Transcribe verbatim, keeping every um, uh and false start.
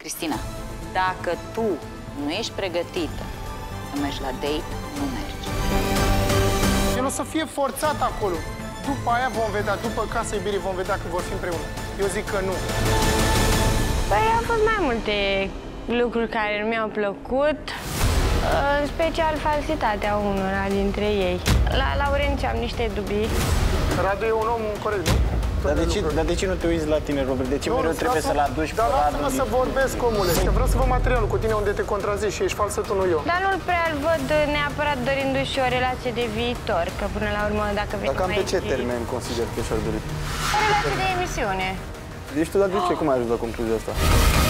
Cristina, dacă tu nu ești pregătită să mergi la date, nu mergi. El o să fie forțat acolo. După aia vom vedea, după Casa Iubirii vom vedea că vor fi împreună. Eu zic că nu. Păi au fost mai multe lucruri care nu mi-au plăcut, în special falsitatea unora dintre ei. La Laurențiu am niște dubii. Radu e un om corect, nu? Dar de, ce, dar de ce nu te uiți la tine, Robert? De ce nu, mereu trebuie să-l aduci dar pe Radu? lasă-mă să vorbesc, omule. Vreau să văd materialul cu tine unde te contrazici și ești falsă tu, nu eu. Dar nu-l prea îl văd neapărat dorindu-și o relație de viitor, că până la urmă, dacă vine Dar cam mai pe ce zi... termen consider că și-ar dori? O relație de emisiune. Deci tu, dar de ce? Cum ai ajuns la concluzia asta?